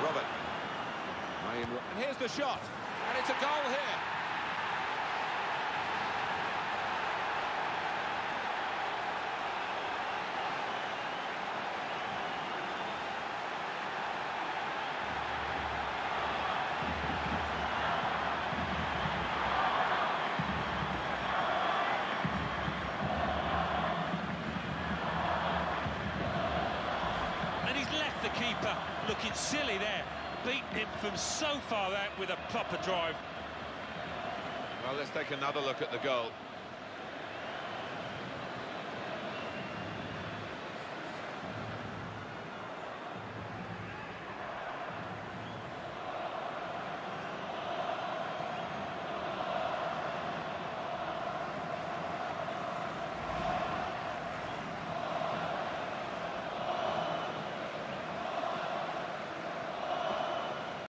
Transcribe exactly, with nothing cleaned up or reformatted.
Robert. And here's the shot. And it's a goal here. The keeper looking silly there, beating him from so far out with a proper drive. Well, let's take another look at the goal.